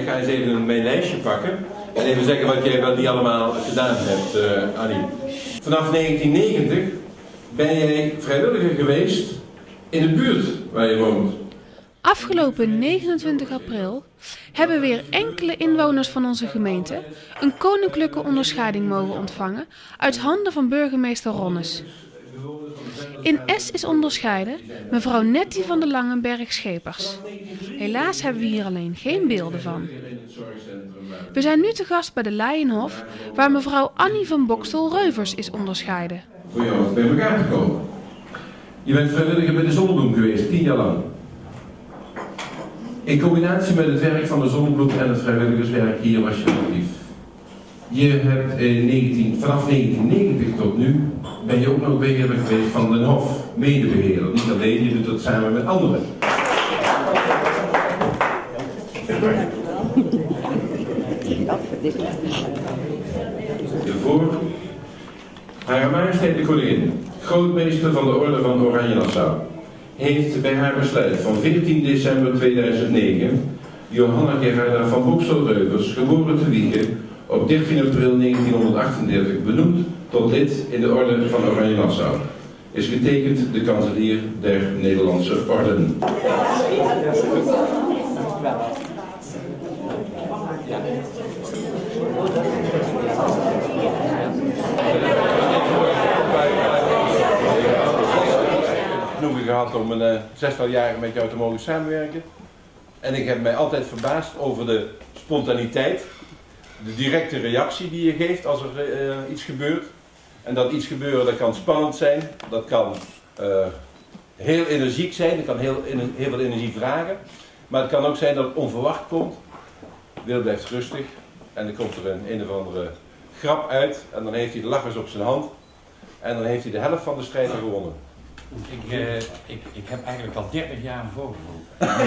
ga eens even mijn lijstje pakken en even zeggen wat jij wel niet allemaal gedaan hebt, Annie. Vanaf 1990 ben jij vrijwilliger geweest in de buurt waar je woont. Afgelopen 29 april hebben weer enkele inwoners van onze gemeente een koninklijke onderscheiding mogen ontvangen uit handen van burgemeester Ronnes. In S is onderscheiden mevrouw Nettie van de Langenberg-Schepers. Helaas hebben we hier alleen geen beelden van. We zijn nu te gast bij de Leijenhof, waar mevrouw Annie van Bokstel-Reuvers is onderscheiden. Voor jou bij elkaar gekomen. Je bent vrijwilliger bij de Zonnebloem geweest, 10 jaar lang. In combinatie met het werk van de Zonnebloem en het vrijwilligerswerk hier was je actief. Je hebt vanaf 1990 tot nu ben je ook nog beheerder geweest van Den Hof, medebeheerder. Niet alleen, je doet dat samen met anderen. Hiervoor Hare Majesteit de Koningin, grootmeester van de Orde van Oranje-Nassau, heeft bij haar besluit van 14 december 2009 Johanna Gerarda van Bokstel-Reuvers, geboren te Wiegen, op 13 april 1938 benoemd tot lid in de Orde van Oranje-Nassau. Is getekend de kanselier der Nederlandse Orden. Genoegen gehad om een 6-tal jaren met jou te mogen samenwerken. En ik heb mij altijd verbaasd over de spontaniteit, de directe reactie die je geeft als er iets gebeurt. En dat iets gebeuren, dat kan spannend zijn, dat kan heel energiek zijn, dat kan heel veel energie vragen. Maar het kan ook zijn dat het onverwacht komt. Wil blijft rustig en dan komt er een of andere grap uit en dan heeft hij de lachers op zijn hand. En dan heeft hij de helft van de strijd gewonnen. Ik heb eigenlijk al 30 jaar een vogelgroep.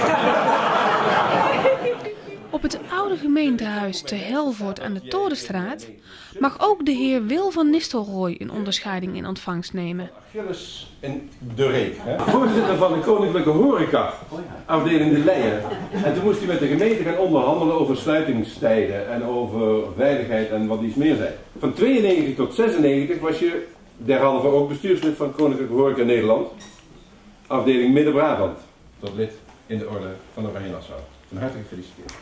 Op het oude gemeentehuis te Helvoort aan de Torenstraat mag ook de heer Wil van Nistelrooy een onderscheiding in ontvangst nemen. Achilles in de Reek, voorzitter van de Koninklijke Horeca, afdeling De Leyen. En toen moest hij met de gemeente gaan onderhandelen over sluitingstijden en over veiligheid en wat iets meer zei. Van 92 tot 96 was je derhalve ook bestuurslid van Koninklijke Horeca Nederland, afdeling Midden-Brabant, tot lid in de Orde van Oranje-Nassau. Van harte gefeliciteerd.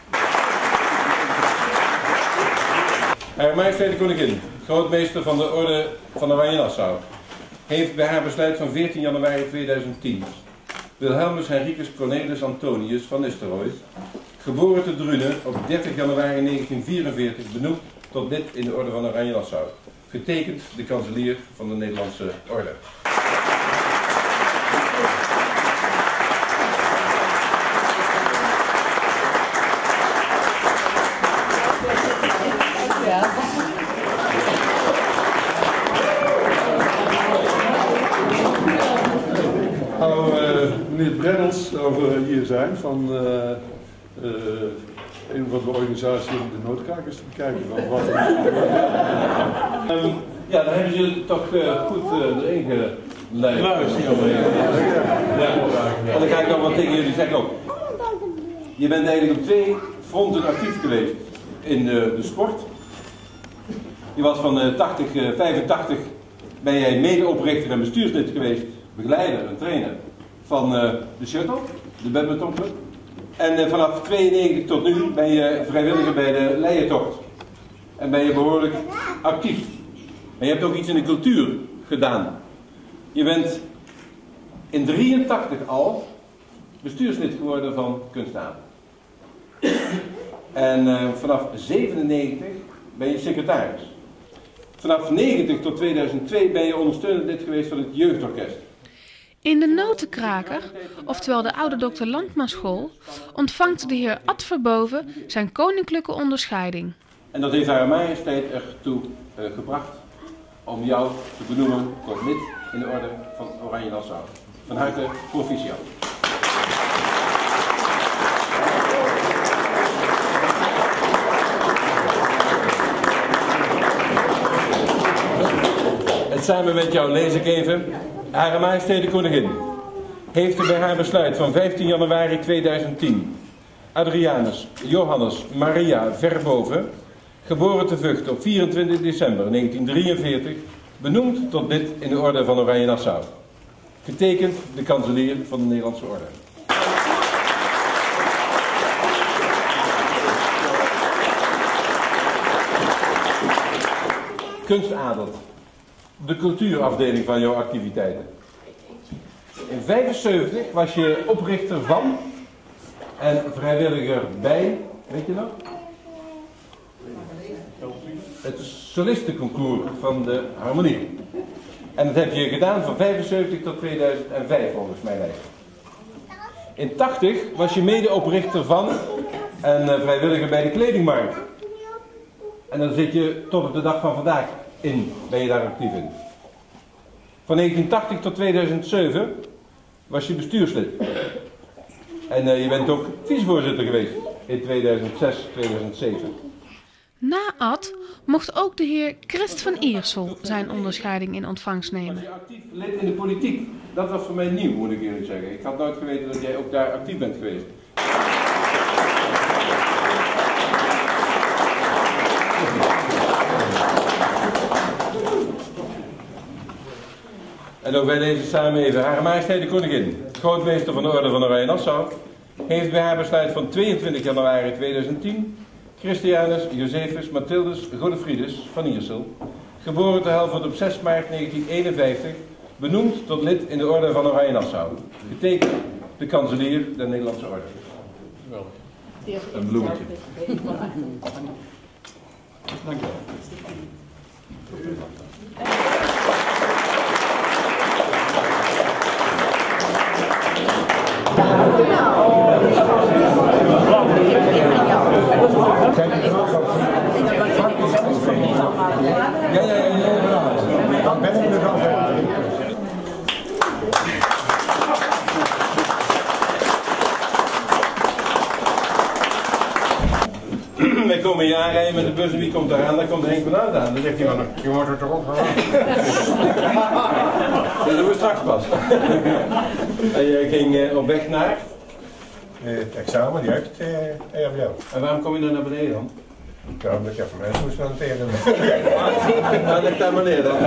Hare Majesteit de Koningin, grootmeester van de Orde van Oranje-Nassau, heeft bij haar besluit van 14 januari 2010 Wilhelmus Henricus Cornelis Antonius van Nistelrooy, geboren te Drunen op 30 januari 1944, benoemd tot lid in de Orde van Oranje-Nassau. Getekend de kanselier van de Nederlandse Orde. Hallo, meneer Brennels, over hier zijn van een van de organisaties om de noodkrakers te bekijken. Ja, dan hebben jullie toch goed erin geleid. Ja. En dan ga ik nog wat tegen jullie zeggen ook. Je bent eigenlijk op 2 fronten actief geweest in de sport. Je was van 85 ben jij medeoprichter en bestuurslid geweest, begeleider en trainer van de Shuttle, de badmintonclub. En vanaf 92 tot nu ben je vrijwilliger bij de Leijentocht. En ben je behoorlijk actief. En je hebt ook iets in de cultuur gedaan. Je bent in 83 al bestuurslid geworden van Kunstavond. En vanaf 97 ben je secretaris. Vanaf 90 tot 2002 ben je ondersteunend lid geweest van het jeugdorkest. In de Notenkraker, oftewel de oude Dr. Landmaschool, ontvangt de heer Ad Verboven zijn koninklijke onderscheiding. En dat heeft Hare Majesteit ertoe gebracht om jou te benoemen tot lid in de Orde van Oranje-Nassau. Van harte proficiat. En samen met jou lees ik even. Hare Majesteit de Koningin heeft bij haar besluit van 15 januari 2010 Adrianus Johannes Maria Verboven, geboren te Vught op 24 december 1943, benoemd tot lid in de Orde van Oranje-Nassau. Getekend de kanselier van de Nederlandse Orde. Kunstadel. De cultuurafdeling van jouw activiteiten. In 1975 was je oprichter van en vrijwilliger bij, weet je nog? Het solistenconcours van de harmonie. En dat heb je gedaan van 1975 tot 2005 volgens mij. In 1980 was je medeoprichter van en vrijwilliger bij de kledingmarkt. En dan zit je tot op de dag van vandaag in, ben je daar actief in. Van 1980 tot 2007 was je bestuurslid. En je bent ook vicevoorzitter geweest in 2006, 2007. Na Ad mocht ook de heer Christ van Iersel zijn onderscheiding in ontvangst nemen. Was je actief lid in de politiek? Dat was voor mij nieuw, moet ik eerlijk zeggen. Ik had nooit geweten dat jij ook daar actief bent geweest. En ook wij lezen samen even. Hare Majesteit de Koningin, grootmeester van de Orde van Oranje-Nassau, heeft bij haar besluit van 22 januari 2010 Christianus Josephus Mathildus Godefridus van Iersel, geboren te Helvoort op 6 maart 1951, benoemd tot lid in de Orde van Oranje-Nassau. Getekend de kanselier der Nederlandse Orde. Een bloemetje. Dank je wel. Wij komen hier aanrijden met de bus en wie komt daar aan? Daar komt Henk van Oud aan. Dan zegt hij van, je wordt er toch opgehaald. Dat doen we straks pas. En je ging op weg naar? Het examen, die uit RBO. En waarom kom je dan naar beneden dan? Ja, omdat je van mensen moest noteren. Nou, leg daar maar neer dan.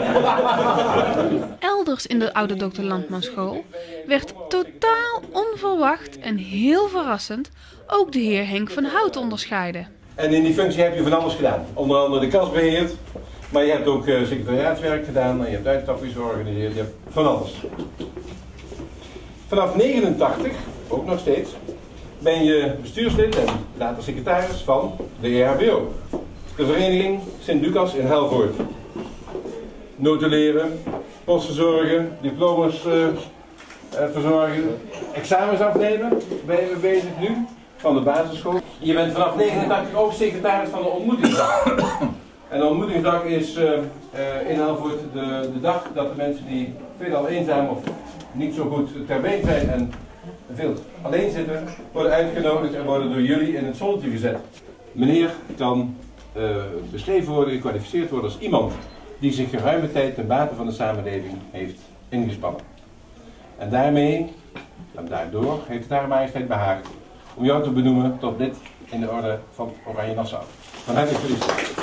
Elders in de oude Dr. Landmanschool werd totaal onverwacht en heel verrassend ook de heer Henk van Hout onderscheiden. En in die functie heb je van alles gedaan. Onder andere de kas beheerd, maar je hebt ook secretariaatswerk gedaan en je hebt uitstapjes georganiseerd, je hebt van alles. Vanaf 1989, ook nog steeds, ben je bestuurslid en later secretaris van de EHBO, de vereniging Sint-Lucas in Helvoort. Notuleren, post verzorgen, diploma's verzorgen, examens afnemen, ben je bezig nu van de basisschool. Je bent vanaf 1989 ook secretaris van de ontmoetingsdag. En de ontmoetingsdag is in Helvoort de dag dat de mensen die veelal eenzaam of niet zo goed ter been zijn en veel alleen zitten, worden uitgenodigd en worden door jullie in het zonnetje gezet. Meneer kan beschreven worden, gekwalificeerd worden als iemand die zich geruime tijd ten bate van de samenleving heeft ingespannen. En daarmee, en daardoor, heeft het Hare Majesteit behaagd om jou te benoemen tot lid in de Orde van Oranje-Nassau. Van harte gefeliciteerd.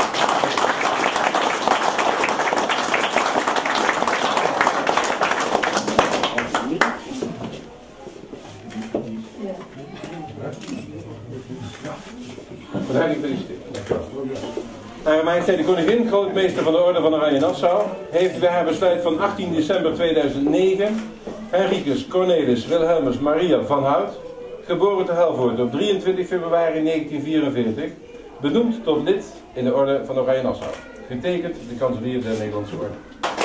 Van harte gefeliciteerd. Hare Majesteit de Koningin, grootmeester van de Orde van Oranje-Nassau, heeft bij haar besluit van 18 december 2009 Henricus Cornelis Wilhelmus Maria van Hout, geboren te Helvoort op 23 februari 1944, benoemd tot lid in de Orde van Oranje-Nassau. Getekend de kanselier der Nederlandse Orde.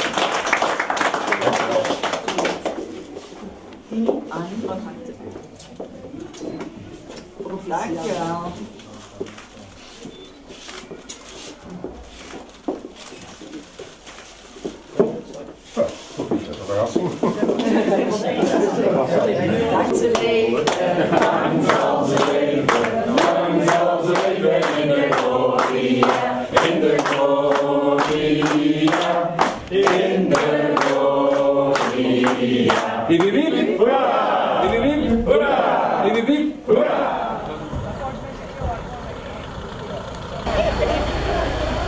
Dankjewel. Hoera! Hoera! Hoera!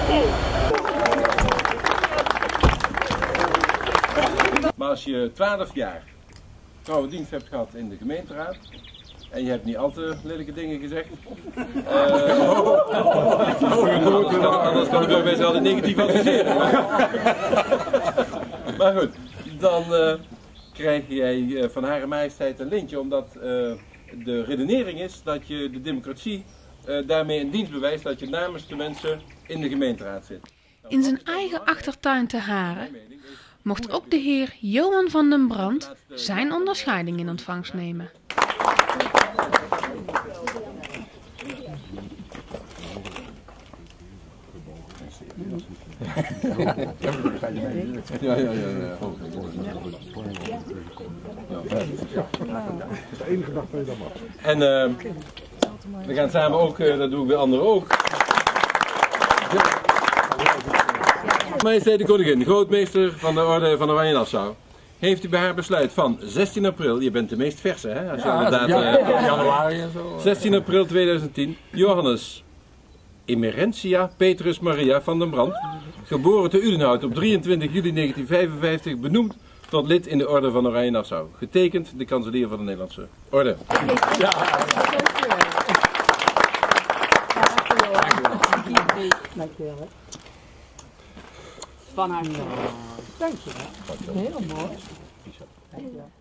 Maar als je 12 jaar trouwe dienst hebt gehad in de gemeenteraad en je hebt niet al te lelijke dingen gezegd, anders kan de burgemeester altijd negatief adviseren. Maar goed, dan krijg jij van Hare Majesteit een lintje, omdat de redenering is dat je de democratie daarmee in dienst bewijst dat je namens de mensen in de gemeenteraad zit. In zijn eigen achtertuin te Haren mocht ook de heer Johan van den Brand zijn onderscheiding in ontvangst nemen. Ja. En we gaan samen ook, dat doe ik bij anderen ook. Majesteit de Koningin, grootmeester van de Orde van Oranje-Nassau, heeft u bij haar besluit van 16 april, je bent de meest verse hè, als je inderdaad, januari en zo. 16 april 2010, Johannes Emerentia Petrus Maria van den Brand, geboren te Udenhout op 23 juli 1955, benoemd tot lid in de Orde van Oranje-Nassau. Getekend de kanselier van de Nederlandse Orde. Ja. Dankjewel. Van harte. Dankjewel. Heel mooi.